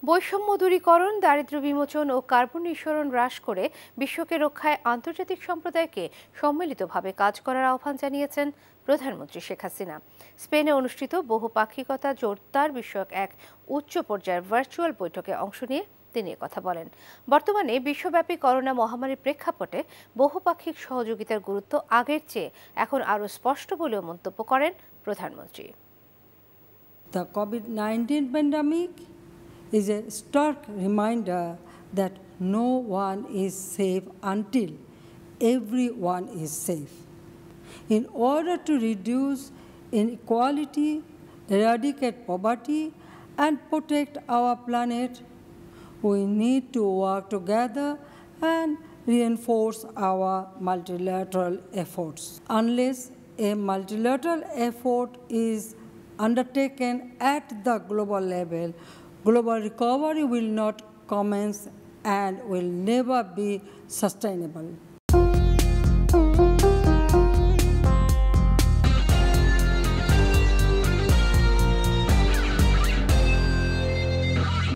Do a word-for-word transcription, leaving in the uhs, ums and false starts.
বৈষম্য দূরীকরণ, দারিদ্র্য বিমোচন ও কার্বন নিঃসরণ হ্রাস করে বিশ্বকে রক্ষায় আন্তর্জাতিক সম্প্রদায়কে সম্মিলিতভাবে কাজ করার আহ্বান জানিয়েছেন প্রধানমন্ত্রী শেখ হাসিনা। স্পেনে অনুষ্ঠিত বহুপাক্ষিকতা জোরদার বিষয়ক এক উচ্চ পর্যায়ের ভার্চুয়াল বৈঠকে অংশ নিয়ে তিনি কথা বলেন। বর্তমানে বিশ্বব্যাপী করোনা মহামারীর প্রেক্ষাপটে বহুপাক্ষিক সহযোগিতার গুরুত্ব আগের চেয়ে এখন আরও স্পষ্ট বলেও মন্তব্য করেন প্রধানমন্ত্রী। The COVID nineteen pandemic is a stark reminder that no one is safe until everyone is safe. In order to reduce inequality, eradicate poverty, and protect our planet, we need to work together and reinforce our multilateral efforts. Unless a multilateral effort is undertaken at the global level, global recovery will not commence and will never be sustainable.